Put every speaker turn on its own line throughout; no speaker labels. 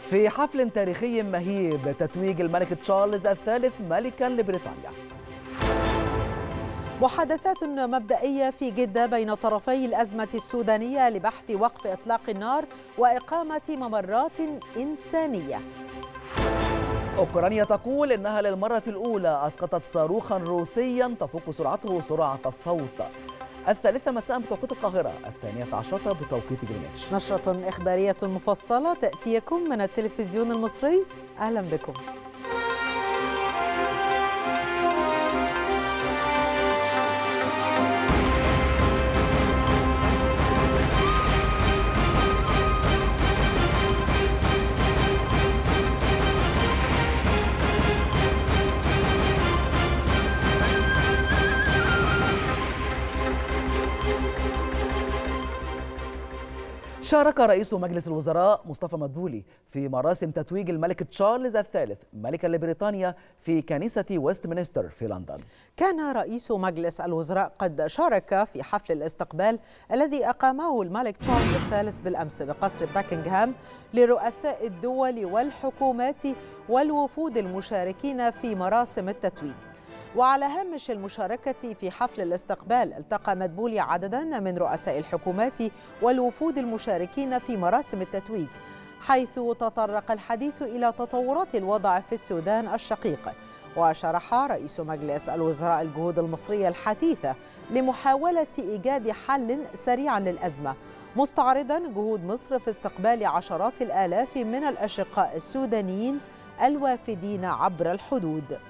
في حفل تاريخي مهيب تتويج الملك تشارلز الثالث ملكا لبريطانيا.
محادثات مبدئية في جدة بين طرفي الأزمة السودانية لبحث وقف إطلاق النار وإقامة ممرات إنسانية.
أوكرانيا تقول إنها للمرة الأولى أسقطت صاروخا روسيا تفوق سرعته سرعة الصوت. 3 مساء بتوقيت القاهرة، 12 بتوقيت جرينتش.
نشرة إخبارية مفصلة تأتيكم من التلفزيون المصري. أهلا بكم.
شارك رئيس مجلس الوزراء مصطفى مدبولي في مراسم تتويج الملك تشارلز الثالث ملكا لبريطانيا في كنيسة ويستمنستر في لندن.
كان رئيس مجلس الوزراء قد شارك في حفل الاستقبال الذي أقامه الملك تشارلز الثالث بالأمس بقصر باكنغهام لرؤساء الدول والحكومات والوفود المشاركين في مراسم التتويج. وعلى هامش المشاركة في حفل الاستقبال التقى مدبولي عددا من رؤساء الحكومات والوفود المشاركين في مراسم التتويج، حيث تطرق الحديث إلى تطورات الوضع في السودان الشقيق. وشرح رئيس مجلس الوزراء الجهود المصرية الحثيثة لمحاولة إيجاد حل سريع للأزمة، مستعرضا جهود مصر في استقبال عشرات الآلاف من الأشقاء السودانيين الوافدين عبر الحدود.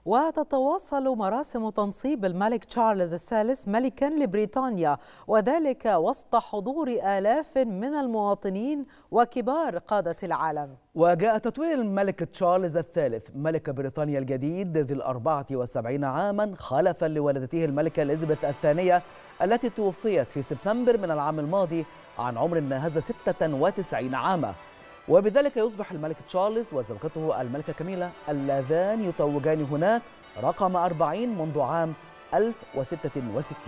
وتتواصل مراسم تنصيب الملك تشارلز الثالث ملكا لبريطانيا، وذلك وسط حضور آلاف من المواطنين وكبار قادة العالم.
وجاء تتويج الملك تشارلز الثالث ملك بريطانيا الجديد ذي 74 عاما خلفا لوالدته الملكة إليزابيث الثانية التي توفيت في سبتمبر من العام الماضي عن عمر ناهز 96 عاما، وبذلك يصبح الملك تشارلز وزوجته الملكة كاميلا اللذان يتوجان هناك رقم 40 منذ عام 1066.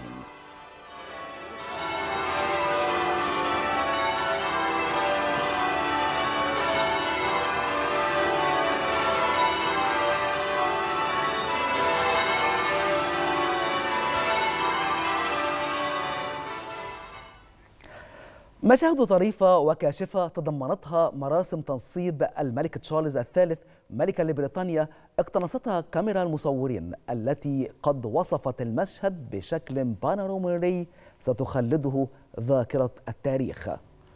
مشاهد طريفة وكاشفة تضمنتها مراسم تنصيب الملك تشارلز الثالث ملكا لبريطانيا اقتنصتها كاميرا المصورين التي قد وصفت المشهد بشكل بانورامي ستخلده ذاكرة التاريخ.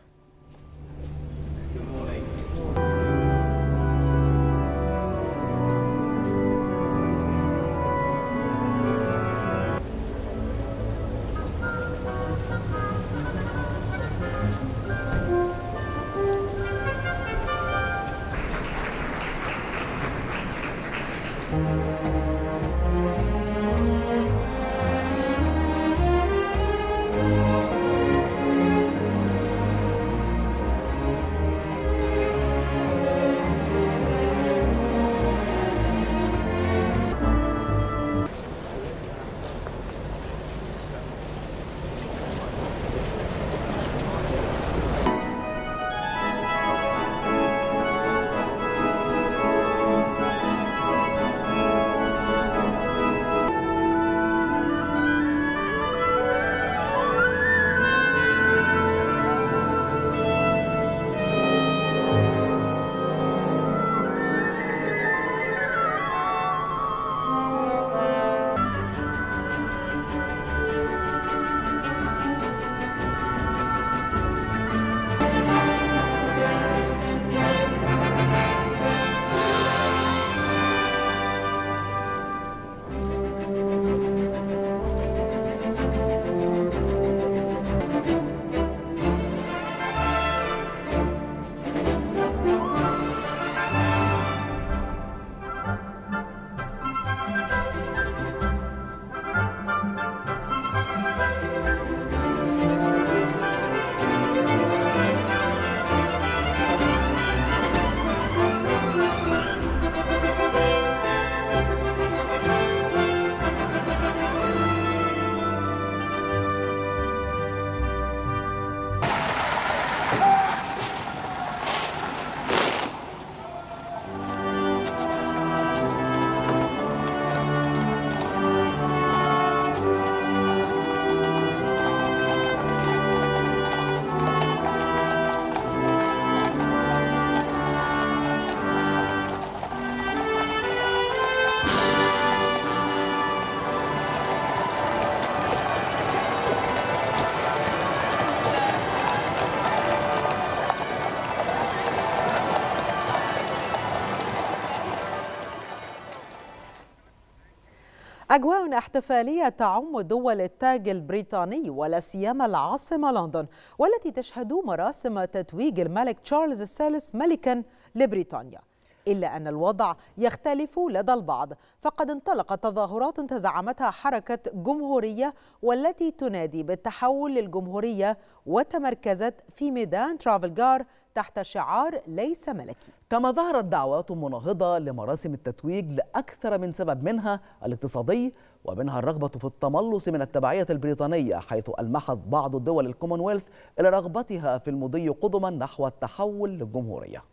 أجواء احتفالية تعم دول التاج البريطاني ولا سيما العاصمة لندن، والتي تشهد مراسم تتويج الملك تشارلز الثالث ملكا لبريطانيا. إلا أن الوضع يختلف لدى البعض، فقد انطلقت تظاهرات تزعمتها حركة جمهورية والتي تنادي بالتحول للجمهورية، وتمركزت في ميدان ترافلغار تحت شعار ليس ملكي.
كما ظهرت دعوات مناهضة لمراسم التتويج لأكثر من سبب، منها الاقتصادي ومنها الرغبة في التملص من التبعية البريطانية، حيث ألمحت بعض الدول الكومنولث إلى رغبتها في المضي قدما نحو التحول للجمهورية.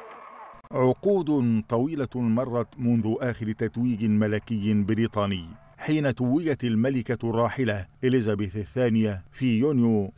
عقود طويلة مرت منذ آخر تتويج ملكي بريطاني، حين توجت الملكة الراحلة إليزابيث الثانية في يونيو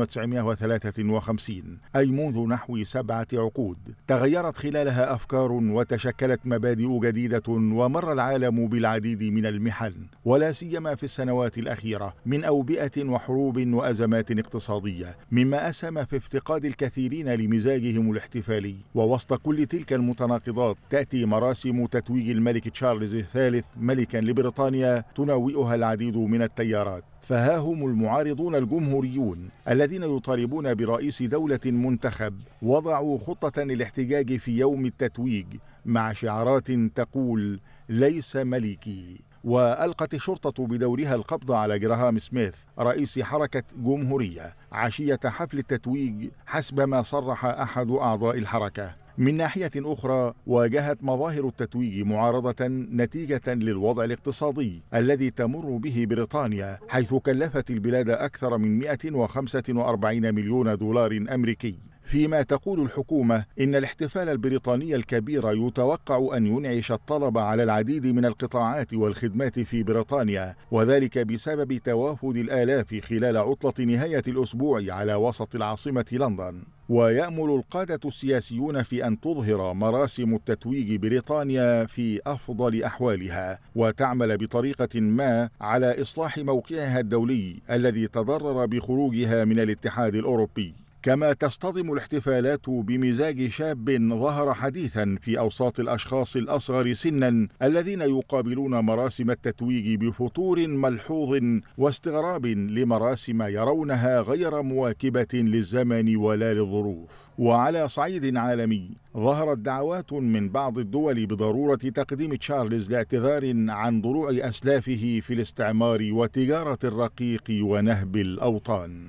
1953، أي منذ نحو 7 عقود. تغيرت خلالها أفكار وتشكلت مبادئ جديدة، ومر العالم بالعديد من المحن، ولا سيما في السنوات الأخيرة من أوبئة وحروب وأزمات اقتصادية، مما أسهم في افتقاد الكثيرين لمزاجهم الاحتفالي. ووسط كل تلك المتناقضات تأتي مراسم تتويج الملك تشارلز الثالث ملكا لبريطانيا تنوئها العديد من التيارات. فها هم المعارضون الجمهوريون الذين يطالبون برئيس دولة منتخب وضعوا خطة للاحتجاج في يوم التتويج مع شعارات تقول ليس ملكي. وألقت الشرطة بدورها القبض على جراهام سميث رئيس حركة جمهورية عشية حفل التتويج حسب ما صرح أحد أعضاء الحركة. من ناحية أخرى واجهت مظاهر التتويج معارضة نتيجة للوضع الاقتصادي الذي تمر به بريطانيا، حيث كلفت البلاد أكثر من 145 مليون دولار أمريكي. فيما تقول الحكومة إن الاحتفال البريطاني الكبير يتوقع أن ينعش الطلب على العديد من القطاعات والخدمات في بريطانيا، وذلك بسبب توافد الآلاف خلال عطلة نهاية الأسبوع على وسط العاصمة لندن. ويأمل القادة السياسيون في أن تظهر مراسم التتويج بريطانيا في أفضل أحوالها، وتعمل بطريقة ما على إصلاح موقعها الدولي الذي تضرر بخروجها من الاتحاد الأوروبي. كما تصطدم الاحتفالات بمزاج شاب ظهر حديثا في أوساط الأشخاص الأصغر سنا الذين يقابلون مراسم التتويج بفتور ملحوظ واستغراب لمراسم يرونها غير مواكبة للزمن ولا للظروف. وعلى صعيد عالمي ظهرت دعوات من بعض الدول بضرورة تقديم تشارلز لاعتذار عن ضلوع أسلافه في الاستعمار وتجارة الرقيق ونهب الأوطان.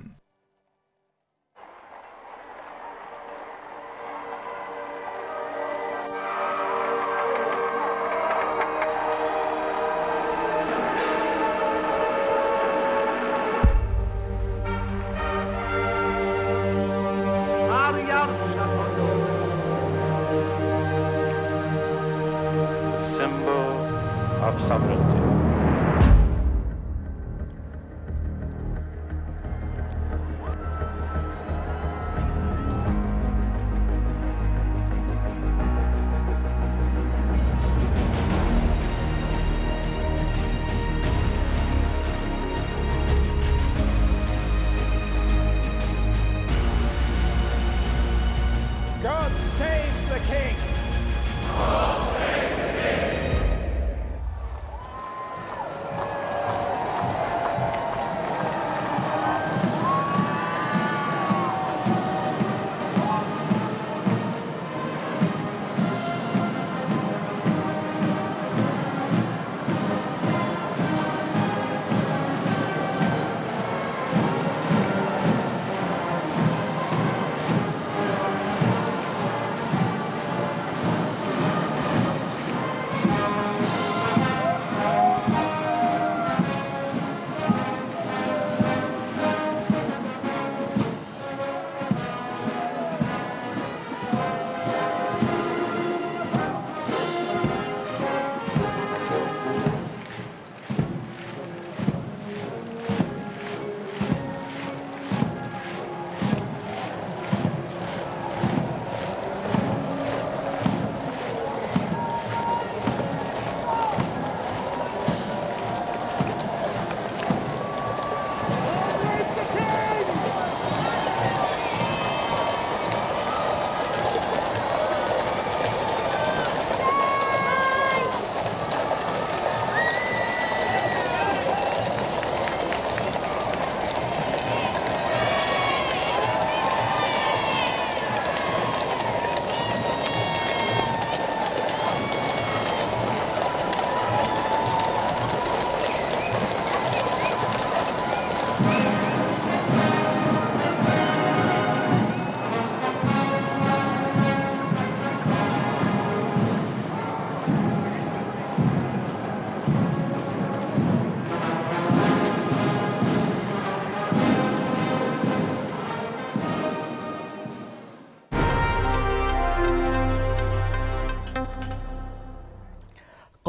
God save the King! God save the King!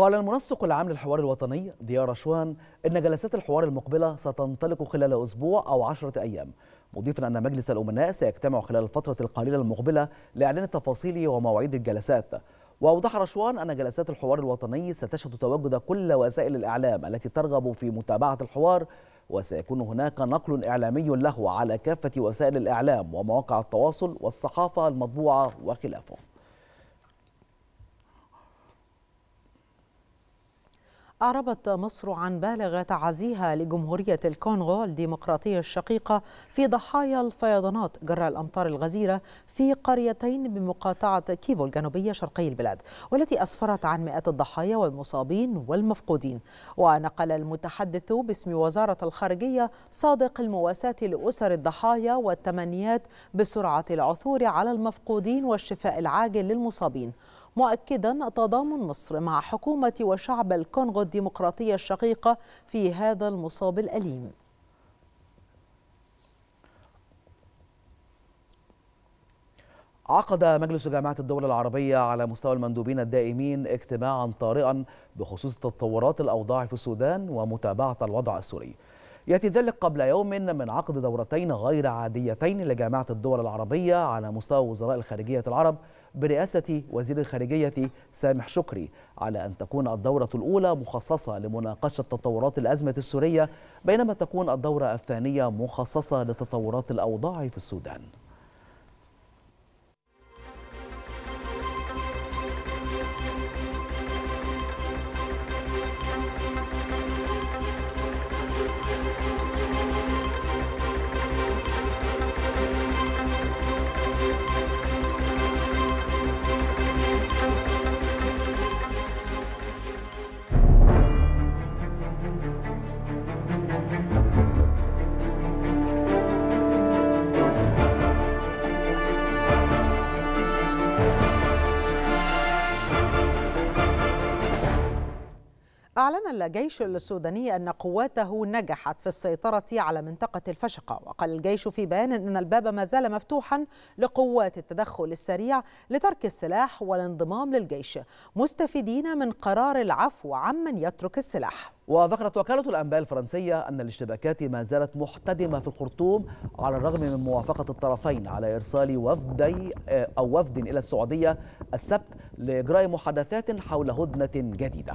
قال المنسق العام للحوار الوطني ضياء رشوان إن جلسات الحوار المقبلة ستنطلق خلال أسبوع أو 10 أيام، مضيفا أن مجلس الأمناء سيجتمع خلال الفترة القليلة المقبلة لإعلان تفاصيل ومواعيد الجلسات. وأوضح رشوان أن جلسات الحوار الوطني ستشهد تواجد كل وسائل الإعلام التي ترغب في متابعة الحوار، وسيكون هناك نقل إعلامي له على كافة وسائل الإعلام ومواقع التواصل والصحافة المطبوعة وخلافه.
أعربت مصر عن بالغ تعزيها لجمهورية الكونغو الديمقراطية الشقيقة في ضحايا الفيضانات جراء الأمطار الغزيرة في قريتين بمقاطعة كيفو الجنوبية شرقي البلاد، والتي أسفرت عن مئات الضحايا والمصابين والمفقودين. ونقل المتحدث باسم وزارة الخارجية صادق المواساة لأسر الضحايا والتمنيات بسرعة العثور على المفقودين والشفاء العاجل للمصابين، مؤكدا تضامن مصر مع حكومة وشعب الكونغو الديمقراطية الشقيقة في هذا المصاب الأليم.
عقد مجلس جامعة الدول العربية على مستوى المندوبين الدائمين اجتماعا طارئا بخصوص تطورات الأوضاع في السودان ومتابعة الوضع السوري. يأتي ذلك قبل يوم من عقد دورتين غير عاديتين لجامعة الدول العربية على مستوى وزراء الخارجية العرب برئاسة وزير الخارجية سامح شكري، على أن تكون الدورة الأولى مخصصة لمناقشة تطورات الأزمة السورية، بينما تكون الدورة الثانية مخصصة لتطورات الأوضاع في السودان.
أعلن الجيش السوداني أن قواته نجحت في السيطرة على منطقة الفشقة، وقال الجيش في بيان أن الباب ما زال مفتوحا لقوات التدخل السريع لترك السلاح والانضمام للجيش، مستفيدين من قرار العفو عمن يترك السلاح.
وذكرت وكالة الأنباء الفرنسية أن الاشتباكات ما زالت محتدمة في الخرطوم على الرغم من موافقة الطرفين على إرسال وفد إلى السعودية السبت لإجراء محادثات حول هدنة جديدة.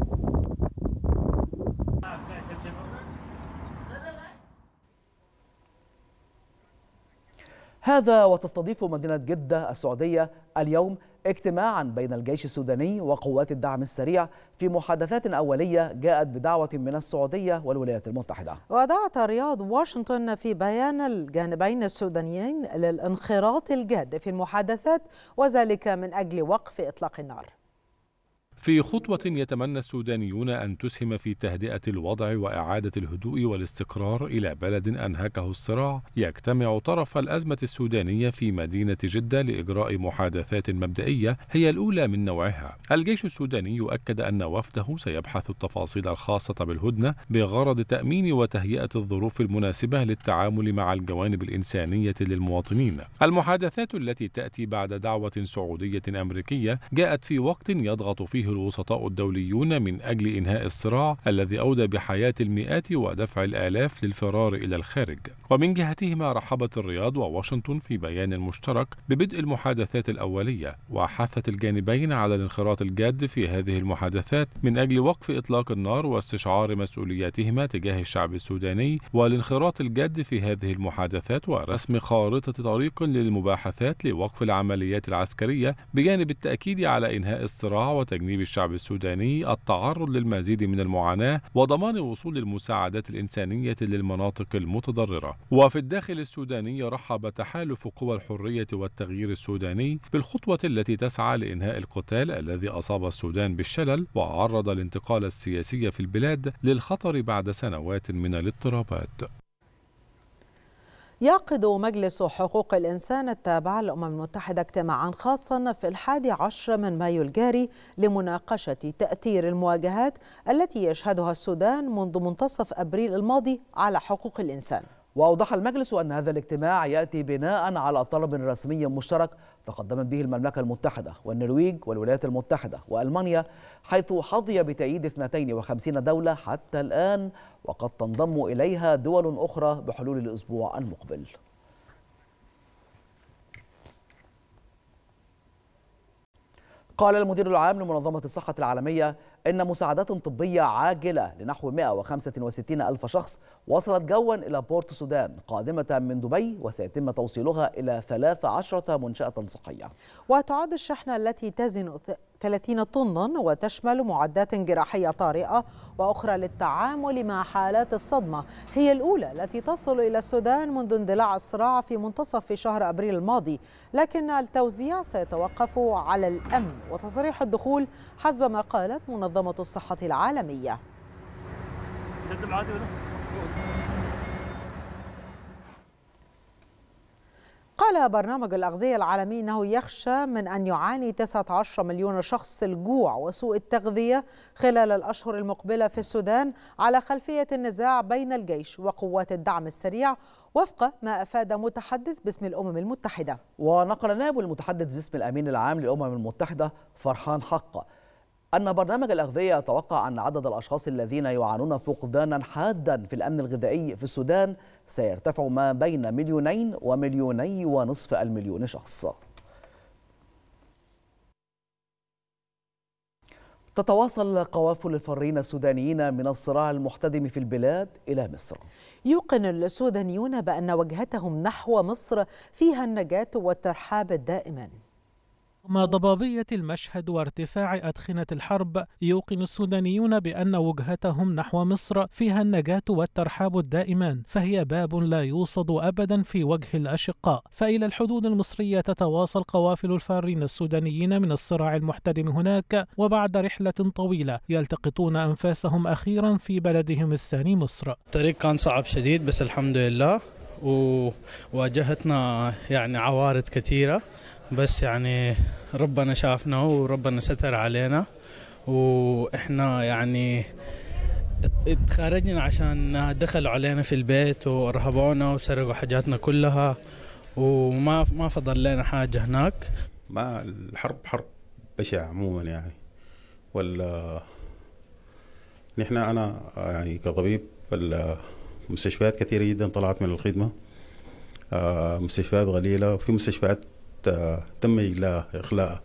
هذا وتستضيف مدينة جدة السعودية اليوم اجتماعا بين الجيش السوداني وقوات الدعم السريع في محادثات أولية جاءت بدعوة من السعودية والولايات المتحدة.
ودعت رياض واشنطن في بيان الجانبين السودانيين للانخراط الجاد في المحادثات، وذلك من أجل وقف إطلاق النار.
في خطوة يتمنى السودانيون أن تسهم في تهدئة الوضع وإعادة الهدوء والاستقرار إلى بلد أنهكه الصراع، يجتمع طرف الأزمة السودانية في مدينة جدة لإجراء محادثات مبدئية هي الأولى من نوعها. الجيش السوداني أكد أن وفده سيبحث التفاصيل الخاصة بالهدنة بغرض تأمين وتهيئة الظروف المناسبة للتعامل مع الجوانب الإنسانية للمواطنين. المحادثات التي تأتي بعد دعوة سعودية أمريكية جاءت في وقت يضغط فيه الوسطاء الدوليون من أجل إنهاء الصراع الذي أودى بحياة المئات ودفع الآلاف للفرار إلى الخارج. ومن جهتهما رحبت الرياض وواشنطن في بيان مشترك ببدء المحادثات الأولية، وحثت الجانبين على الانخراط الجاد في هذه المحادثات من أجل وقف إطلاق النار واستشعار مسؤولياتهما تجاه الشعب السوداني، والانخراط الجاد في هذه المحادثات ورسم خارطة طريق للمباحثات لوقف العمليات العسكرية، بجانب التأكيد على إنهاء الصراع وتجنيب الشعب السوداني التعرض للمزيد من المعاناة وضمان وصول المساعدات الإنسانية للمناطق المتضررة. وفي الداخل السوداني رحب تحالف قوى الحرية والتغيير السوداني بالخطوة التي تسعى لإنهاء القتال الذي أصاب السودان بالشلل وعرض الانتقال السياسي في البلاد للخطر بعد سنوات من الاضطرابات.
يعقد مجلس حقوق الإنسان التابع للأمم المتحدة اجتماعا خاصا في 11 من مايو الجاري لمناقشة تأثير المواجهات التي يشهدها السودان منذ منتصف أبريل الماضي على حقوق الإنسان.
وأوضح المجلس أن هذا الاجتماع يأتي بناء على طلب رسمي مشترك تقدمت به المملكة المتحدة والنرويج والولايات المتحدة وألمانيا، حيث حظي بتأييد 52 دولة حتى الآن، وقد تنضم إليها دول أخرى بحلول الأسبوع المقبل. قال المدير العام لمنظمة الصحة العالمية إن مساعدات طبية عاجلة لنحو 165 ألف شخص وصلت جوا إلى بورت السودان قادمة من دبي، وسيتم توصيلها إلى 13 منشأة صحية.
وتعد الشحنة التي تزن 30 طنا وتشمل معدات جراحية طارئة وأخرى للتعامل مع حالات الصدمة هي الأولى التي تصل إلى السودان منذ اندلاع الصراع في منتصف شهر أبريل الماضي، لكن التوزيع سيتوقف على الأمن وتصريح الدخول حسب ما قالت منظمة الصحة العالمية. قال برنامج الأغذية العالمي أنه يخشى من أن يعاني 19 مليون شخص الجوع وسوء التغذية خلال الأشهر المقبلة في السودان على خلفية النزاع بين الجيش وقوات الدعم السريع، وفق ما أفاد متحدث باسم الأمم المتحدة.
ونقل نائب المتحدث باسم الأمين العام للأمم المتحدة فرحان حق أن برنامج الأغذية يتوقع أن عدد الأشخاص الذين يعانون فقدانا حادا في الأمن الغذائي في السودان سيرتفع ما بين 2 و2.5 مليون شخص. تتواصل قوافل الفارين السودانيين من الصراع المحتدم في البلاد إلى مصر.
يوقن السودانيون بأن وجهتهم نحو مصر فيها النجاة والترحاب دائما.
مع ضبابية المشهد وارتفاع أدخنة الحرب، يوقن السودانيون بأن وجهتهم نحو مصر فيها النجاة والترحاب الدائمان، فهي باب لا يوصد أبدا في وجه الأشقاء. فإلى الحدود المصرية تتواصل قوافل الفارين السودانيين من الصراع المحتدم هناك، وبعد رحلة طويلة يلتقطون أنفاسهم أخيرا في بلدهم الثاني مصر.
الطريق كان صعب شديد بس الحمد لله، وواجهتنا يعني عوارض كثيرة، بس يعني ربنا شافنا وربنا ستر علينا، وإحنا يعني اتخرجنا عشان دخلوا علينا في البيت ورهبونا وسرقوا حاجاتنا كلها، وما فضل لنا حاجة هناك.
ما الحرب حرب بشعة عموما يعني، ولا نحن أنا يعني كطبيب المستشفيات كثيرة جدا طلعت من الخدمة، مستشفيات قليلة، وفي مستشفيات تم إخلاء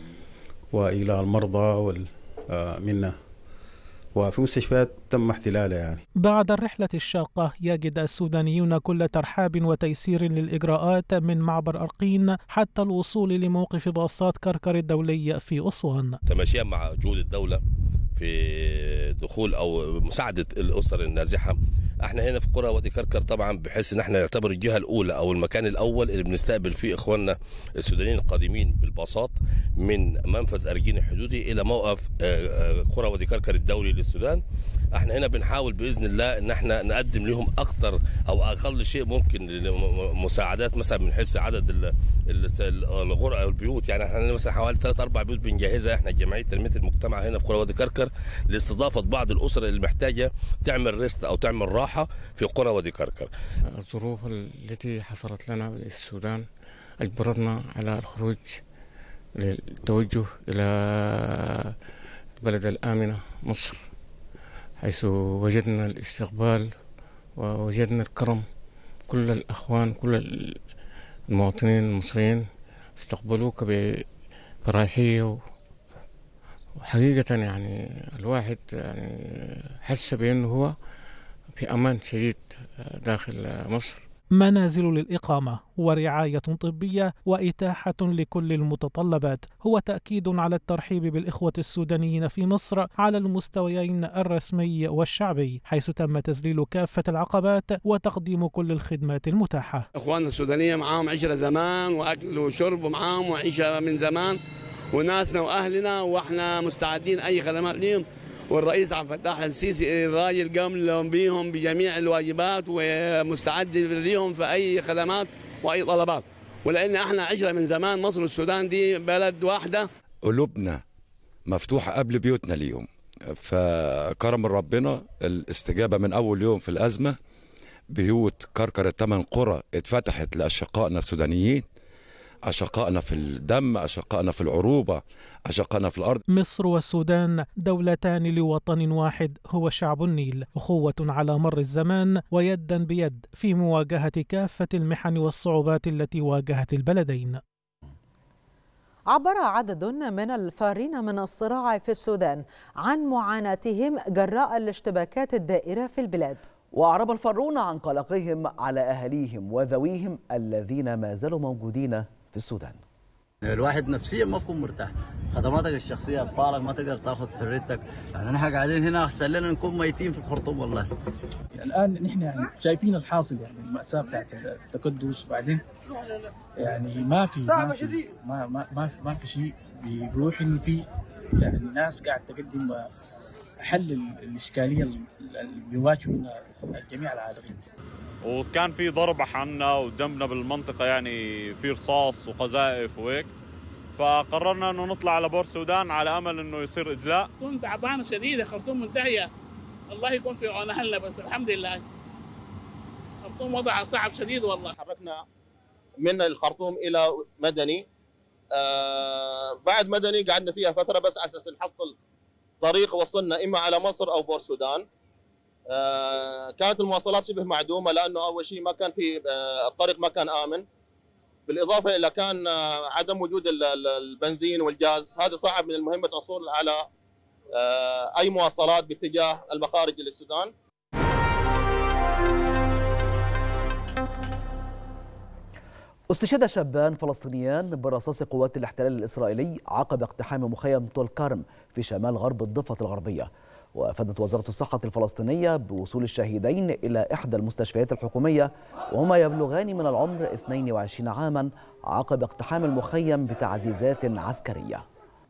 وإلى المرضى منا، وفي مستشفيات تم احتلالها يعني.
بعد الرحلة الشاقة يجد السودانيون كل ترحاب وتيسير للإجراءات من معبر أرقين حتى الوصول لموقف باصات كركر الدولي في أسوان.
تماشيا مع جهود الدولة في دخول أو مساعدة الأسر النازحة، احنا هنا في قرى وادي كركر طبعا بحيث ان احنا نعتبر الجهه الاولى او المكان الاول اللي بنستقبل فيه اخواننا السودانيين القادمين بالباصات من منفذ ارجين الحدودي الى موقف قرى وادي كركر الدولي للسودان. احنا هنا بنحاول باذن الله ان احنا نقدم لهم اكثر او اقل شيء ممكن مساعدات، مثلا من حيث عدد الغرف او البيوت. يعني احنا مثلا حوالي 3-4 بيوت بنجهزها احنا جمعيه تنميه المجتمع هنا في قرى وادي كركر لاستضافه بعض الاسر اللي محتاجه تعمل ريست او تعمل راحه في قرى وادي كركر.
الظروف التي حصلت لنا في السودان اجبرتنا على الخروج للتوجه الى البلد الامنه مصر، حيث وجدنا الاستقبال ووجدنا الكرم. كل الأخوان كل المواطنين المصريين استقبلوك بريحية، وحقيقة يعني الواحد يعني حس بأنه هو في أمان شديد داخل مصر.
منازل للإقامة ورعاية طبية وإتاحة لكل المتطلبات هو تأكيد على الترحيب بالإخوة السودانيين في مصر على المستويين الرسمي والشعبي، حيث تم تذليل كافة العقبات وتقديم كل الخدمات المتاحة.
إخواننا السودانيين معاهم عشرة زمان وأكل وشرب معاهم وعيشة من زمان، وناسنا وأهلنا، وإحنا مستعدين أي خدمات لهم. والرئيس عبد الفتاح السيسي الراجل قام بهم بجميع الواجبات ومستعد لهم في أي خدمات وأي طلبات، ولأن احنا عشرة من زمان. مصر والسودان دي بلد واحدة،
قلوبنا مفتوحة قبل بيوتنا اليوم، فكرم ربنا الاستجابة من أول يوم في الأزمة بيوت كركرة 8 قرى اتفتحت لأشقائنا السودانيين، أشقائنا في الدم، أشقائنا في العروبة، أشقائنا في الأرض.
مصر والسودان دولتان لوطن واحد هو شعب النيل، أخوة على مر الزمان ويدا بيد في مواجهة كافة المحن والصعوبات التي واجهت البلدين.
عبر عدد من الفارين من الصراع في السودان عن معاناتهم جراء الاشتباكات الدائرة في البلاد.
وأعرب الفارون عن قلقهم على أهليهم وذويهم الذين ما زالوا موجودين في السودان.
الواحد نفسيا ما بكون مرتاح، خدماتك الشخصيه بطالك، ما تقدر تاخذ حريتك، يعني نحن قاعدين هنا احسن لنا نكون ميتين في الخرطوم والله.
الان نحن يعني شايفين الحاصل، يعني المأساة بتاعت التكدس، وبعدين يعني ما في شيء بيروح انه في يعني ناس قاعد تقدم حل الاشكاليه اللي بيواجهوا الجميع العالمين.
وكان في ضرب حنا ودمنا بالمنطقة، يعني في رصاص وقذائف وهيك، فقررنا انه نطلع على بور السودان على امل انه يصير اجلاء.
كنت تعبانه شديده، خرطوم منتهيه، الله يكون في عون اهلنا، بس الحمد لله خرطوم وضعها صعب شديد والله.
تحركنا من الخرطوم الى مدني، بعد مدني قعدنا فيها فتره بس على اساس نحصل طريق وصلنا اما على مصر او بور السودان. كانت المواصلات شبه معدومه، لانه اول شيء ما كان في الطريق ما كان امن، بالاضافه الى كان عدم وجود البنزين والجاز، هذا صعب من المهمه الحصول على اي مواصلات باتجاه المخارج للسودان.
استشهد شابان فلسطينيان برصاص قوات الاحتلال الإسرائيلي عقب اقتحام مخيم طول كرم في شمال غرب الضفة الغربية. وأفادت وزارة الصحة الفلسطينية بوصول الشهيدين إلى إحدى المستشفيات الحكومية، وهما يبلغان من العمر 22 عاما، عقب اقتحام المخيم بتعزيزات عسكرية.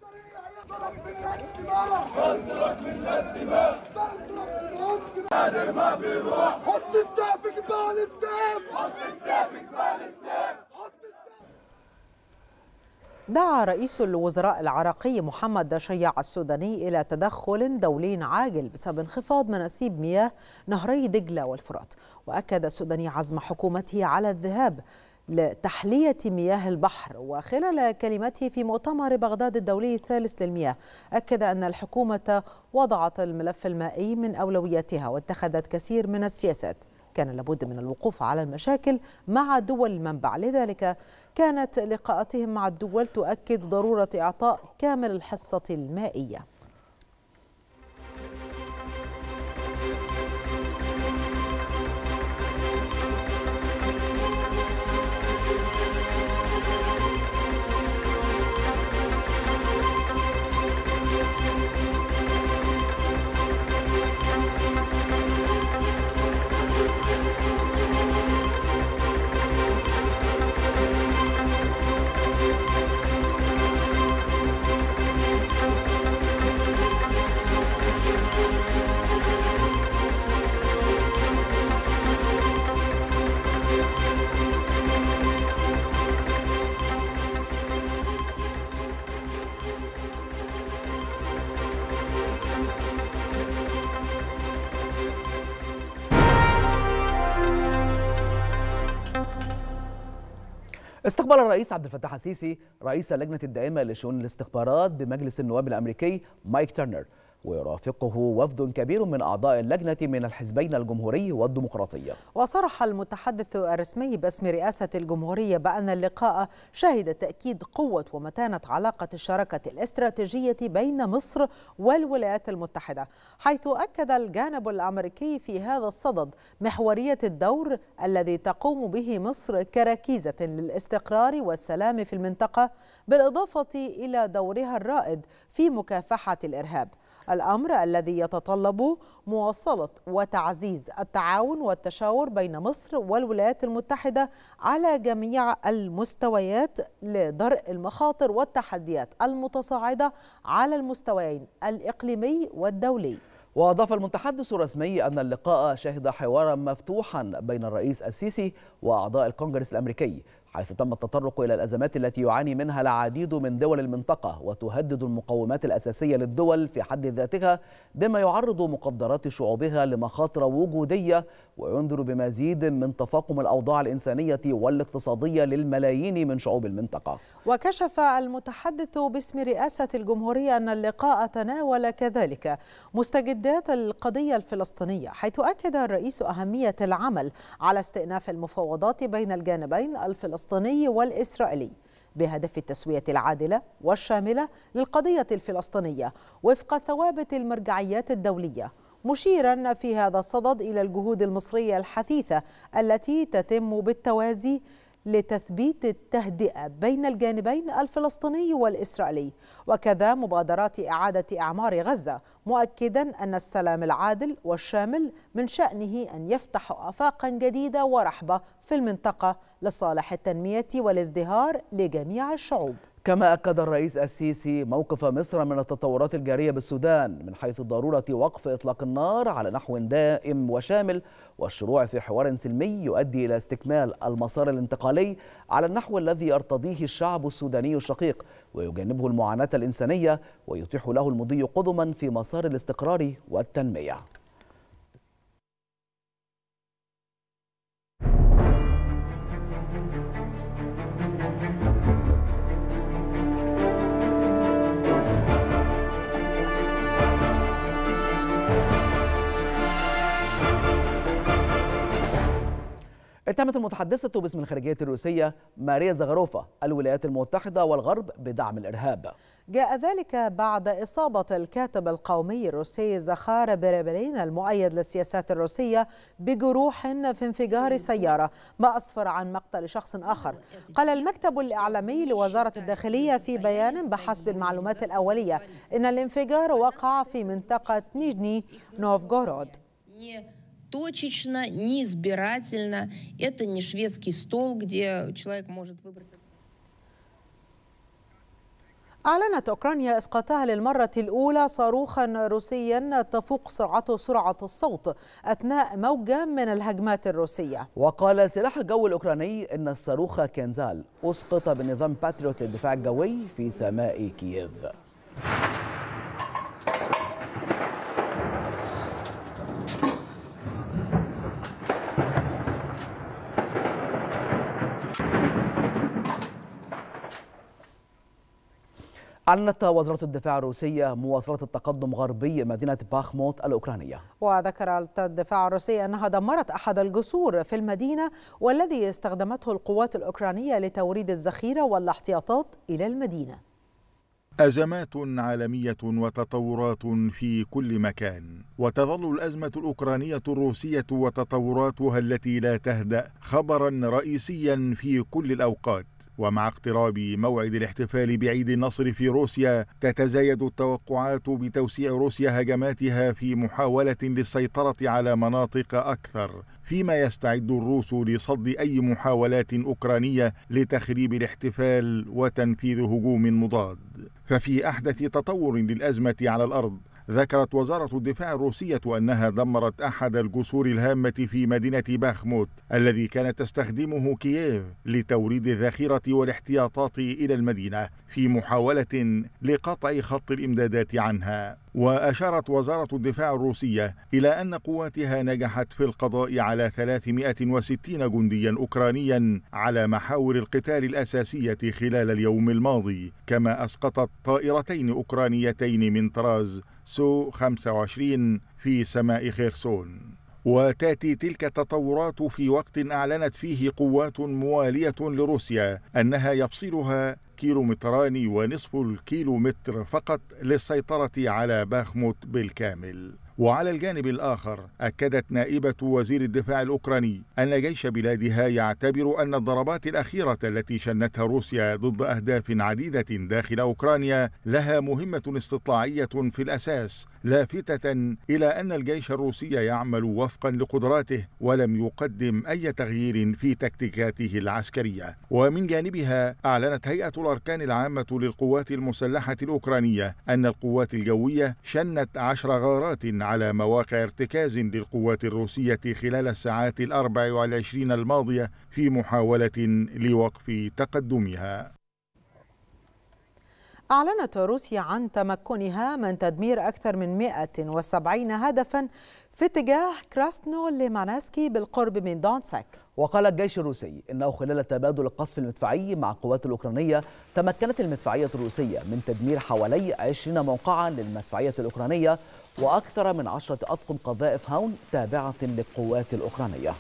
دعا رئيس الوزراء العراقي محمد شيع السوداني إلى تدخل دولي عاجل بسبب انخفاض مناسيب مياه نهري دجلة والفرات. وأكد السوداني عزم حكومته على الذهاب لتحلية مياه البحر. وخلال كلمته في مؤتمر بغداد الدولي الثالث للمياه، أكد أن الحكومة وضعت الملف المائي من أولوياتها واتخذت كثير من السياسات كان لابد من الوقوف على المشاكل مع دول المنبع. لذلك كانت لقاءاتهم مع الدول تؤكد ضرورة إعطاء كامل الحصة المائية.
استقبل الرئيس عبد الفتاح السيسي رئيس اللجنة الدائمة لشؤون الاستخبارات بمجلس النواب الأمريكي مايك تيرنر، ويرافقه وفد كبير من أعضاء اللجنة من الحزبين الجمهوري والديمقراطية.
وصرح المتحدث الرسمي باسم رئاسة الجمهورية بأن اللقاء شهد تأكيد قوة ومتانة علاقة الشراكة الاستراتيجية بين مصر والولايات المتحدة، حيث أكد الجانب الأمريكي في هذا الصدد محورية الدور الذي تقوم به مصر كركيزة للاستقرار والسلام في المنطقة، بالإضافة إلى دورها الرائد في مكافحة الإرهاب، الأمر الذي يتطلب مواصلة وتعزيز التعاون والتشاور بين مصر والولايات المتحدة على جميع المستويات لدرء المخاطر والتحديات المتصاعدة على المستويين الإقليمي والدولي.
وأضاف المتحدث الرسمي أن اللقاء شهد حوارا مفتوحا بين الرئيس السيسي وأعضاء الكونغرس الأمريكي، حيث تم التطرق إلى الأزمات التي يعاني منها العديد من دول المنطقة وتهدد المقومات الأساسية للدول في حد ذاتها، بما يعرض مقدرات شعوبها لمخاطر وجودية وينذر بمزيد من تفاقم الأوضاع الإنسانية والاقتصادية للملايين من شعوب المنطقة.
وكشف المتحدث باسم رئاسة الجمهورية أن اللقاء تناول كذلك مستجدات القضية الفلسطينية، حيث أكد الرئيس أهمية العمل على استئناف المفاوضات بين الجانبين الفلسطيني والإسرائيلي بهدف التسوية العادلة والشاملة للقضية الفلسطينية وفق ثوابت المرجعيات الدولية، مشيرا في هذا الصدد إلى الجهود المصرية الحثيثة التي تتم بالتوازي لتثبيت التهدئة بين الجانبين الفلسطيني والإسرائيلي، وكذا مبادرات إعادة إعمار غزة، مؤكدا أن السلام العادل والشامل من شأنه أن يفتح آفاقا جديدة ورحبة في المنطقة لصالح التنمية والازدهار لجميع الشعوب.
كما أكد الرئيس السيسي موقف مصر من التطورات الجارية بالسودان من حيث ضرورة وقف إطلاق النار على نحو دائم وشامل والشروع في حوار سلمي يؤدي إلى استكمال المسار الانتقالي على النحو الذي يرتضيه الشعب السوداني الشقيق ويجنبه المعاناة الإنسانية ويتيح له المضي قدما في مسار الاستقرار والتنمية. اتهمت المتحدثة باسم الخارجية الروسية ماريا زغاروفا الولايات المتحدة والغرب بدعم الإرهاب.
جاء ذلك بعد إصابة الكاتب القومي الروسي زخار بريبرين المؤيد للسياسات الروسية بجروح في انفجار سيارة، ما أسفر عن مقتل شخص آخر. قال المكتب الإعلامي لوزارة الداخلية في بيان بحسب المعلومات الأولية إن الانفجار وقع في منطقة نيجني نوفغورود.
Точечно, неизбирательно. Это не шведский стол, где человек может выбрать.
أعلنت أوكرانيا إسقاطها للمرة الأولى صاروخا روسيا تفوق سرعته سرعة الصوت أثناء موجة من الهجمات الروسية.
وقال سلاح الجو الأوكراني إن الصاروخ كنزال أسقط بنظام باتريوت للدفاع الجوي في سماء كييف. أعلنت وزارة الدفاع الروسية مواصلة التقدم غربي مدينة باخموت الأوكرانية.
وذكرت الدفاع الروسي أنها دمرت أحد الجسور في المدينة والذي استخدمته القوات الأوكرانية لتوريد الذخيرة والاحتياطات إلى المدينة.
أزمات عالمية وتطورات في كل مكان، وتظل الأزمة الأوكرانية الروسية وتطوراتها التي لا تهدأ خبرا رئيسيا في كل الأوقات. ومع اقتراب موعد الاحتفال بعيد النصر في روسيا تتزايد التوقعات بتوسيع روسيا هجماتها في محاولة للسيطرة على مناطق أكثر، فيما يستعد الروس لصد أي محاولات أوكرانية لتخريب الاحتفال وتنفيذ هجوم مضاد. ففي أحدث تطور للأزمة على الأرض ذكرت وزارة الدفاع الروسية أنها دمرت أحد الجسور الهامة في مدينة باخموت الذي كانت تستخدمه كييف لتوريد الذخيرة والاحتياطات إلى المدينة في محاولة لقطع خط الإمدادات عنها. وأشارت وزارة الدفاع الروسية إلى أن قواتها نجحت في القضاء على 360 جنديا أوكرانيا على محاور القتال الأساسية خلال اليوم الماضي، كما أسقطت طائرتين أوكرانيتين من طراز سو 25 في سماء خيرسون. وتأتي تلك التطورات في وقت أعلنت فيه قوات موالية لروسيا أنها يفصلها 1.5 كيلومتر فقط للسيطرة على باخموت بالكامل. وعلى الجانب الآخر أكدت نائبة وزير الدفاع الأوكراني أن جيش بلادها يعتبر أن الضربات الأخيرة التي شنتها روسيا ضد أهداف عديدة داخل أوكرانيا لها مهمة استطلاعية في الأساس، لافتة إلى أن الجيش الروسي يعمل وفقا لقدراته ولم يقدم أي تغيير في تكتيكاته العسكرية. ومن جانبها أعلنت هيئة الأركان العامة للقوات المسلحة الأوكرانية أن القوات الجوية شنت 10 غارات على مواقع ارتكاز للقوات الروسية خلال الساعات 24 الماضية في محاولة لوقف تقدمها.
أعلنت روسيا عن تمكنها من تدمير أكثر من 170 هدفا في اتجاه كراسنو ليمانسكي بالقرب من دونتسك.
وقال الجيش الروسي إنه خلال تبادل القصف المدفعي مع القوات الأوكرانية تمكنت المدفعية الروسية من تدمير حوالي 20 موقعا للمدفعية الأوكرانية وأكثر من 10 أطقم قذائف هاون تابعة للقوات الأوكرانية.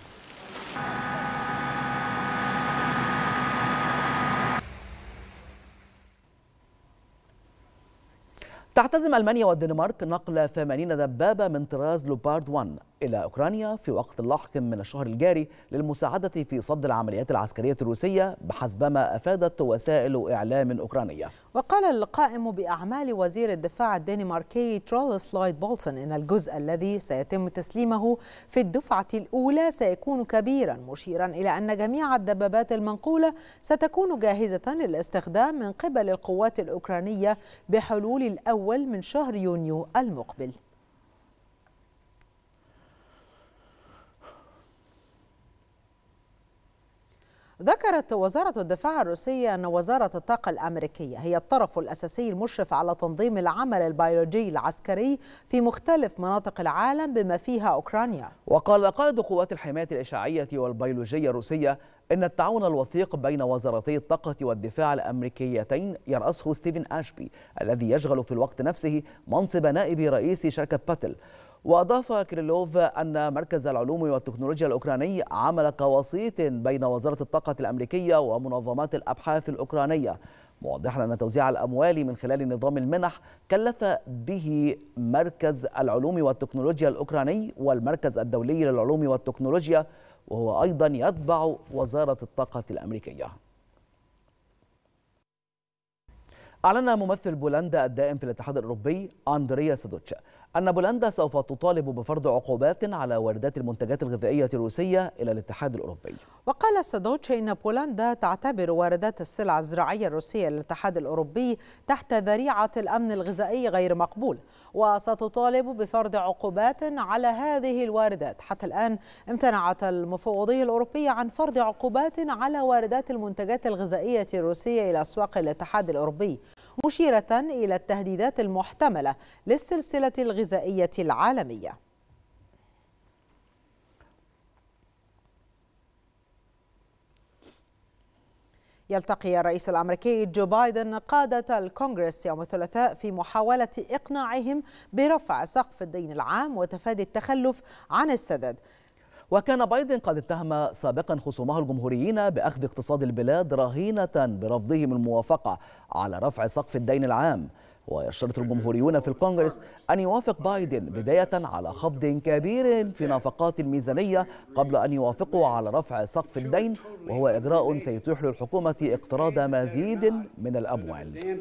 تعتزم ألمانيا والدنمارك نقل 80 دبابة من طراز لوبارد 1 إلى أوكرانيا في وقت لاحق من الشهر الجاري للمساعدة في صد العمليات العسكرية الروسية بحسبما أفادت وسائل إعلام أوكرانية.
وقال القائم بأعمال وزير الدفاع الدنماركي ترولس لايد بولسون إن الجزء الذي سيتم تسليمه في الدفعة الأولى سيكون كبيرا، مشيرا إلى أن جميع الدبابات المنقولة ستكون جاهزة للاستخدام من قبل القوات الأوكرانية بحلول الأول من شهر يونيو المقبل. ذكرت وزارة الدفاع الروسية أن وزارة الطاقة الأمريكية هي الطرف الأساسي المشرف على تنظيم العمل البيولوجي العسكري في مختلف مناطق العالم بما فيها أوكرانيا.
وقال قائد قوات الحماية الإشعاعية والبيولوجية الروسية إن التعاون الوثيق بين وزارتي الطاقة والدفاع الأمريكيتين يرأسه ستيفن أشبي الذي يشغل في الوقت نفسه منصب نائب رئيس شركة باتل. وأضاف كريلوف أن مركز العلوم والتكنولوجيا الأوكراني عمل كوسيط بين وزارة الطاقة الأمريكية ومنظمات الأبحاث الأوكرانية، موضحا أن توزيع الأموال من خلال نظام المنح كلف به مركز العلوم والتكنولوجيا الأوكراني والمركز الدولي للعلوم والتكنولوجيا، وهو أيضا يتبع وزارة الطاقة الأمريكية. أعلن ممثل بولندا الدائم في الاتحاد الأوروبي أندريا سادوتش أن بولندا سوف تطالب بفرض عقوبات على واردات المنتجات الغذائية الروسية إلى الاتحاد الأوروبي.
وقال سادوتش إن بولندا تعتبر واردات السلع الزراعية الروسية للاتحاد الأوروبي تحت ذريعة الأمن الغذائي غير مقبول، وستطالب بفرض عقوبات على هذه الواردات. حتى الآن امتنعت المفوضية الأوروبية عن فرض عقوبات على واردات المنتجات الغذائية الروسية إلى أسواق الاتحاد الأوروبي، مشيرة إلى التهديدات المحتملة للسلسلة الغذائية العالمية. يلتقي الرئيس الأمريكي جو بايدن قادة الكونغرس يوم الثلاثاء في محاولة إقناعهم برفع سقف الدين العام وتفادي التخلف عن السداد.
وكان بايدن قد اتهم سابقا خصومه الجمهوريين بأخذ اقتصاد البلاد رهينة برفضهم الموافقة على رفع سقف الدين العام. ويشترط الجمهوريون في الكونغرس أن يوافق بايدن بداية على خفض كبير في نفقات الميزانية قبل أن يوافقوا على رفع سقف الدين، وهو إجراء سيتيح للحكومة اقتراض مزيد من الأموال.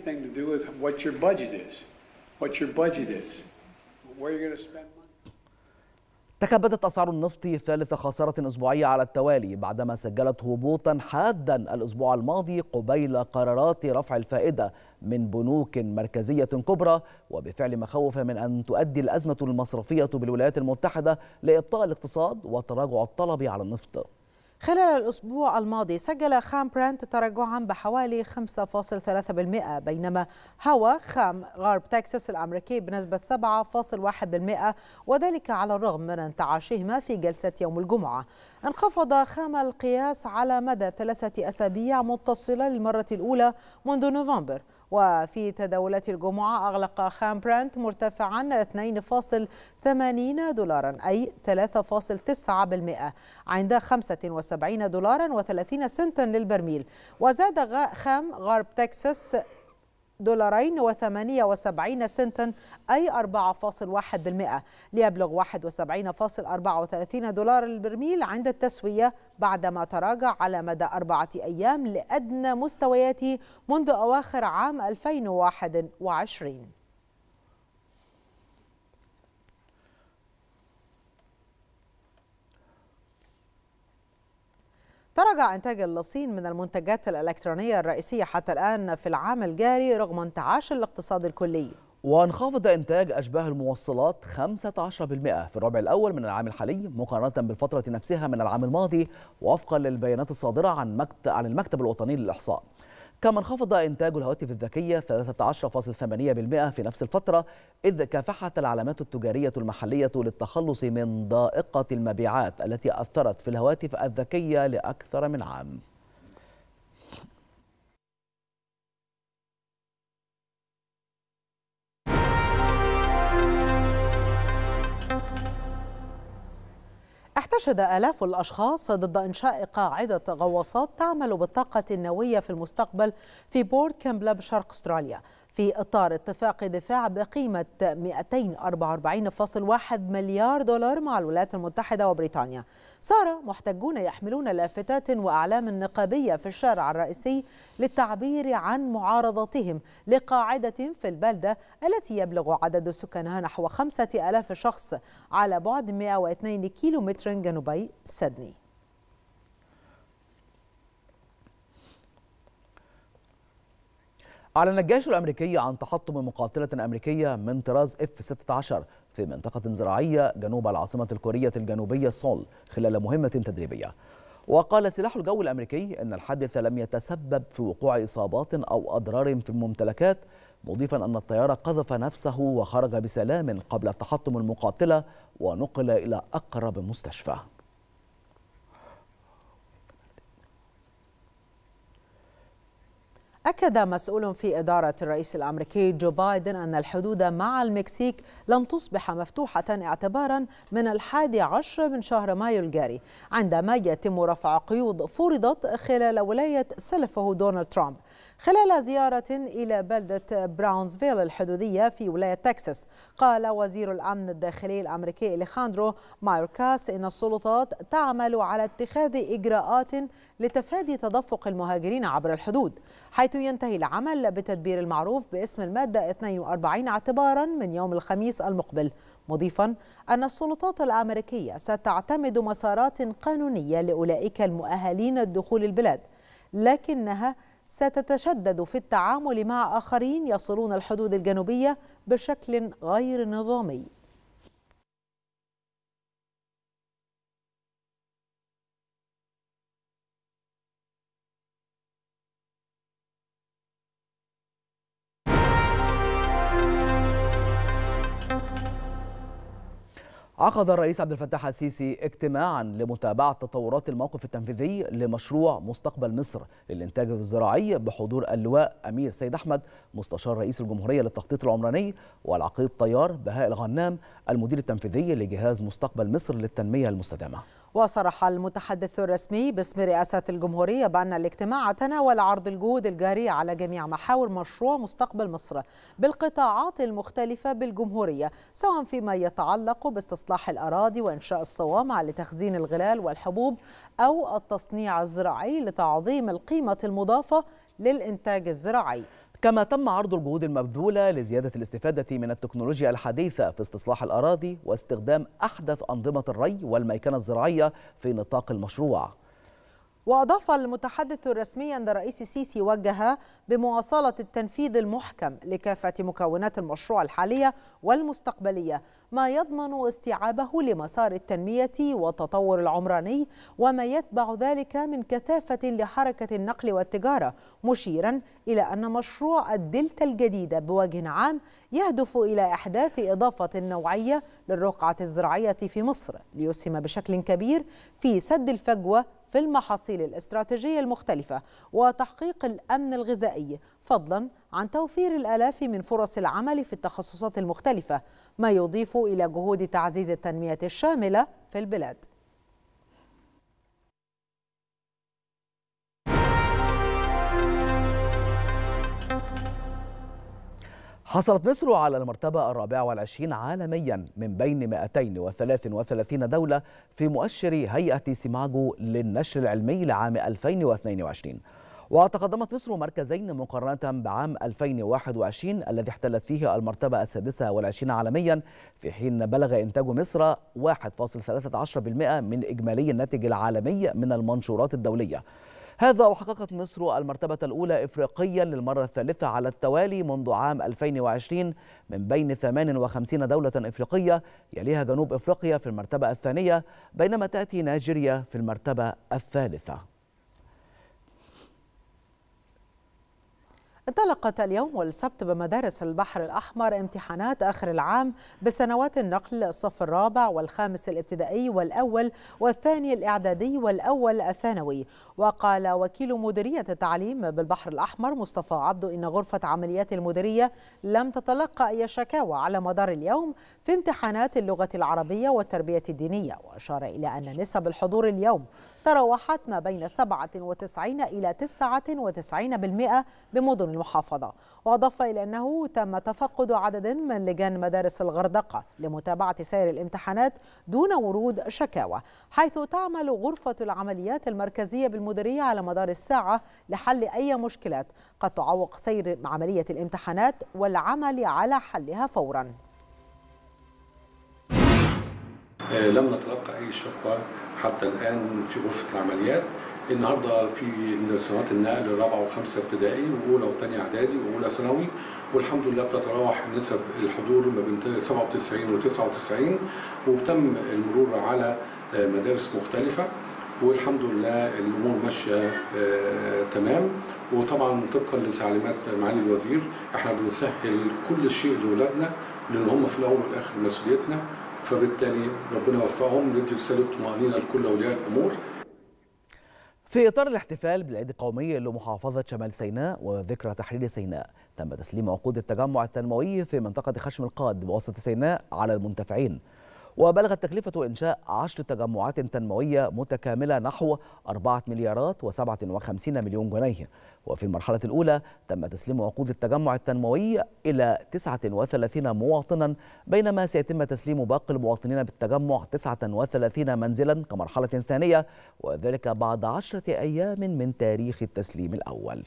تكبدت أسعار النفط ثالث خسارة أسبوعية على التوالي بعدما سجلت هبوطا حادا الأسبوع الماضي قبيل قرارات رفع الفائدة من بنوك مركزية كبرى، وبفعل مخاوف من أن تؤدي الأزمة المصرفية بالولايات المتحدة لإبطاء الاقتصاد وتراجع الطلب على النفط.
خلال الأسبوع الماضي سجل خام برنت تراجعا بحوالي 5.3%، بينما هوا خام غرب تكساس الأمريكي بنسبة 7.1%، وذلك على الرغم من انتعاشهما في جلسة يوم الجمعة. انخفض خام القياس على مدى 3 أسابيع متصلة للمرة الأولى منذ نوفمبر، وفي تداولات الجمعة أغلق خام برنت مرتفعا 2.80 دولارا أي 3.9% عند 75 دولارا و30 سنتا للبرميل، وزاد خام غرب تكساس $2.78 سنتا أي 4.1% ليبلغ 71.34 دولار للبرميل عند التسوية، بعدما تراجع على مدى 4 أيام لأدنى مستوياته منذ أواخر عام 2021. تراجع إنتاج الصين من المنتجات الإلكترونية الرئيسية حتى الآن في العام الجاري رغم انتعاش الاقتصاد الكلي.
وانخفض إنتاج أشباه الموصلات 15% في الربع الأول من العام الحالي مقارنة بالفترة نفسها من العام الماضي وفقا للبيانات الصادرة عن المكتب الوطني للإحصاء. كما انخفض إنتاج الهواتف الذكية 13.8% في نفس الفترة، إذ كافحت العلامات التجارية المحلية للتخلص من ضائقة المبيعات التي أثرت في الهواتف الذكية لأكثر من عام.
احتشد آلاف الأشخاص ضد إنشاء قاعدة غواصات تعمل بالطاقة النووية في المستقبل في بورت كامبلا بشرق أستراليا في إطار اتفاق دفاع بقيمة 244.1 مليار دولار مع الولايات المتحدة وبريطانيا. صار محتجون يحملون لافتات وأعلام نقابية في الشارع الرئيسي للتعبير عن معارضتهم لقاعدة في البلدة التي يبلغ عدد سكانها نحو 5000 شخص على بعد 102 كيلومتر جنوبي سيدني.
أعلن الجيش الأمريكي عن تحطم مقاتلة أمريكية من طراز F-16 في منطقة زراعية جنوب العاصمة الكورية الجنوبية سول خلال مهمة تدريبية. وقال سلاح الجو الأمريكي أن الحادث لم يتسبب في وقوع إصابات أو أضرار في الممتلكات، مضيفا أن الطيار قذف نفسه وخرج بسلام قبل تحطم المقاتلة ونقل إلى أقرب مستشفى.
أكد مسؤول في إدارة الرئيس الأمريكي جو بايدن أن الحدود مع المكسيك لن تصبح مفتوحة اعتبارا من 11 من شهر مايو الجاري، عندما يتم رفع قيود فرضت خلال ولاية سلفه دونالد ترامب. خلال زيارة إلى بلدة براونزفيل الحدودية في ولاية تكساس، قال وزير الأمن الداخلي الأمريكي أليخاندرو مايوركاس إن السلطات تعمل على اتخاذ إجراءات لتفادي تدفق المهاجرين عبر الحدود، حيث ينتهي العمل بتدبير المعروف باسم المادة 42 اعتبارا من يوم الخميس المقبل، مضيفا أن السلطات الأمريكية ستعتمد مسارات قانونية لأولئك المؤهلين الدخول البلاد، لكنها ستتشدد في التعامل مع آخرين يصلون الحدود الجنوبية بشكل غير نظامي.
عقد الرئيس عبد الفتاح السيسي اجتماعا لمتابعة تطورات الموقف التنفيذي لمشروع مستقبل مصر للإنتاج الزراعي بحضور اللواء أمير سيد أحمد مستشار رئيس الجمهورية للتخطيط العمراني، والعقيد طيار بهاء الغنام المدير التنفيذي لجهاز مستقبل مصر للتنمية المستدامة.
وصرح المتحدث الرسمي باسم رئاسة الجمهورية بأن الاجتماع تناول عرض الجهود الجارية على جميع محاور مشروع مستقبل مصر بالقطاعات المختلفة بالجمهورية، سواء فيما يتعلق باستصلاح الأراضي وإنشاء الصوامع لتخزين الغلال والحبوب أو التصنيع الزراعي لتعظيم القيمة المضافة للإنتاج الزراعي.
كما تم عرض الجهود المبذولة لزيادة الاستفادة من التكنولوجيا الحديثة في استصلاح الأراضي واستخدام أحدث أنظمة الري والميكنة الزراعية في نطاق المشروع.
وأضاف المتحدث الرسمي أن الرئيس السيسي وجه بمواصلة التنفيذ المحكم لكافة مكونات المشروع الحالية والمستقبلية، ما يضمن استيعابه لمسار التنمية والتطور العمراني وما يتبع ذلك من كثافة لحركة النقل والتجارة، مشيرا إلى أن مشروع الدلتا الجديدة بوجه عام يهدف إلى إحداث إضافة نوعية للرقعة الزراعية في مصر ليسهم بشكل كبير في سد الفجوة في المحاصيل الاستراتيجية المختلفة وتحقيق الأمن الغذائي، فضلا عن توفير الآلاف من فرص العمل في التخصصات المختلفة، ما يضيف إلى جهود تعزيز التنمية الشاملة في البلاد.
حصلت مصر على المرتبة 24 عالميا من بين 233 دولة في مؤشر هيئة سيماجو للنشر العلمي لعام 2022. وتقدمت مصر مركزين مقارنة بعام 2021 الذي احتلت فيه المرتبة 26 عالميا، في حين بلغ إنتاج مصر 1.13% من إجمالي الناتج العالمي من المنشورات الدولية. هذا وحققت مصر المرتبة الأولى إفريقيا للمرة الثالثة على التوالي منذ عام 2020 من بين 58 دولة إفريقية، يليها جنوب إفريقيا في المرتبة الثانية، بينما تأتي نيجيريا في المرتبة الثالثة.
انطلقت اليوم والسبت بمدارس البحر الأحمر امتحانات آخر العام بسنوات النقل الصف الرابع والخامس الابتدائي والأول والثاني الإعدادي والأول الثانوي. وقال وكيل مديرية التعليم بالبحر الأحمر مصطفى عبده إن غرفة عمليات المديرية لم تتلقى أي شكاوى على مدار اليوم في امتحانات اللغة العربية والتربية الدينية، وأشار إلى أن نسب الحضور اليوم تراوحت ما بين 97 إلى 99% بمدن المحافظة. وأضاف إلى أنه تم تفقد عدد من لجان مدارس الغردقة لمتابعة سير الامتحانات دون ورود شكاوى، حيث تعمل غرفة العمليات المركزية بالمديرية على مدار الساعة لحل أي مشكلات قد تعوق سير عملية الامتحانات والعمل على حلها فورا.
لم نتلقى أي شكوى حتى الآن في غرفة العمليات. النهارده في سنوات النقل الرابعه وخمسه ابتدائي واولى وثانيه اعدادي واولى ثانوي، والحمد لله بتتراوح نسب الحضور ما بين 97 و 99، وتم المرور على مدارس مختلفه، والحمد لله الامور ماشيه تمام. وطبعا طبقا لتعليمات معالي الوزير احنا بنسهل كل شيء لاولادنا، لان هم في الاول والاخر مسؤوليتنا، فبالتالي ربنا يوفقهم ندي رساله طمانينه لكل اولياء الامور.
في إطار الاحتفال بالعيد القومي لمحافظة شمال سيناء وذكرى تحرير سيناء، تم تسليم عقود التجمع التنموي في منطقة خشم القاد بوسط سيناء على المنتفعين، وبلغت تكلفة إنشاء 10 تجمعات تنموية متكاملة نحو 4 مليارات و57 مليون جنيه. وفي المرحلة الأولى تم تسليم عقود التجمع التنموي إلى 39 مواطنا، بينما سيتم تسليم باقي المواطنين بالتجمع 39 منزلا كمرحلة ثانية، وذلك بعد 10 أيام من تاريخ التسليم الأول.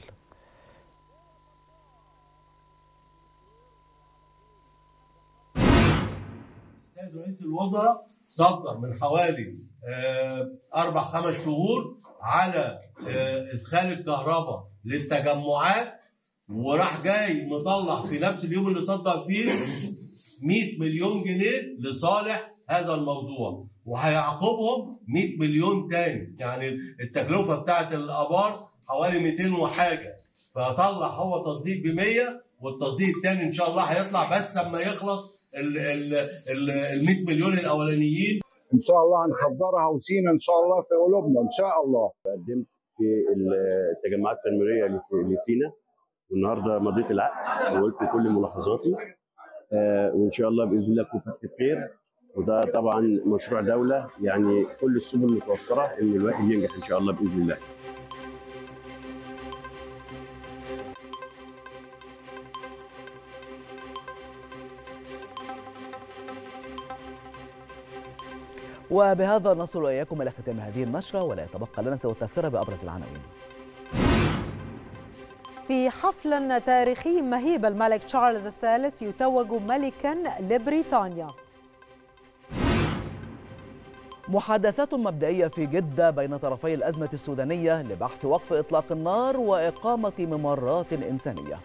السيد رئيس الوزراء صدر من حوالي 4-5 شهور على ادخال الكهرباء للتجمعات، وراح جاي مطلع في نفس اليوم اللي صدر فيه 100 مليون جنيه لصالح هذا الموضوع، وهيعقبهم 100 مليون تاني. يعني التكلفه بتاعت الابار حوالي 200 وحاجه، فطلع هو تصديق ب100، والتصديق الثاني ان شاء الله هيطلع بس لما يخلص ال 100 مليون الاولانيين.
ان شاء الله هنحضرها وسينا ان شاء الله في قلوبنا ان شاء الله.
قدمت في التجمعات التنمويه لسينا، والنهارده مضيت العقد وقلت كل ملاحظاتي، وان شاء الله باذن الله تكون فتحه خير. وده طبعا مشروع دوله، يعني كل السبل متوفره ان الواحد ينجح ان شاء الله باذن الله.
وبهذا نصل إياكم إلى ختام هذه النشرة، ولا يتبقى لنا سوى التذكرة بأبرز العناوين.
في حفل تاريخي مهيب، الملك تشارلز الثالث يتوج ملكا لبريطانيا.
محادثات مبدئية في جدة بين طرفي الأزمة السودانية لبحث وقف إطلاق النار وإقامة ممرات إنسانية.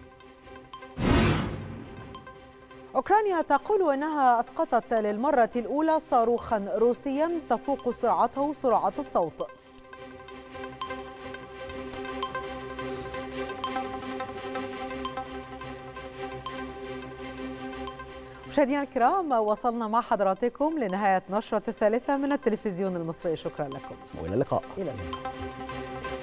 أوكرانيا تقول إنها أسقطت للمرة الأولى صاروخا روسيا تفوق سرعته سرعة الصوت. مشاهدينا الكرام، وصلنا مع حضراتكم لنهاية نشرة الثالثة من التلفزيون المصري. شكرا لكم
وإلى اللقاء.
إلى اللقاء.